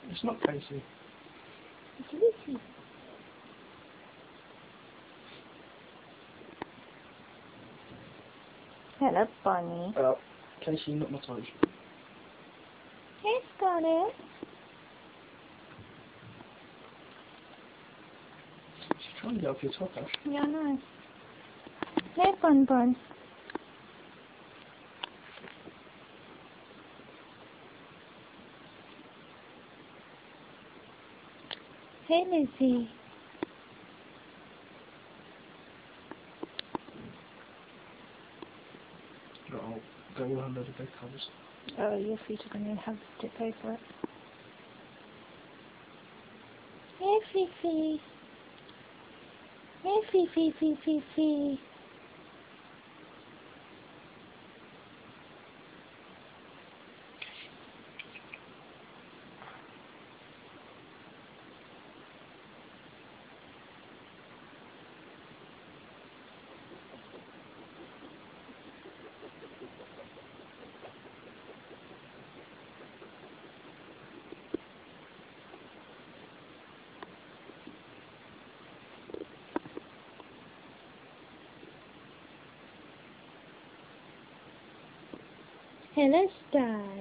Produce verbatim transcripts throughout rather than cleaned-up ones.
It's not Casey. It's Lucy. Hello, Bunny. Uh, Casey, not my toes. Hey, Scarlett. She's trying to get off your top, Ash. Yeah, I know. Hey, Bun Bun. Hey, Lizzie. No, I'll go under the bed covers. Oh, your feet are going to have to pay for it. Hey, Fifi. Hey, Fifi, Fifi, Fifi. Hello, Dad.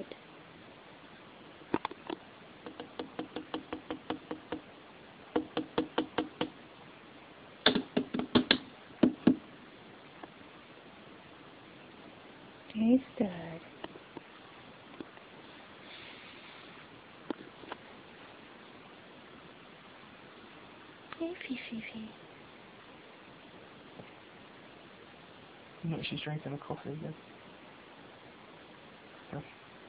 Hey, Dad. Hey, Fifi. No, she's drinking a coffee again. Yeah.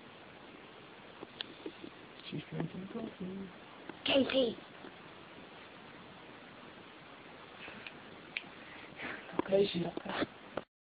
She's drinking coffee. Katie. Casey.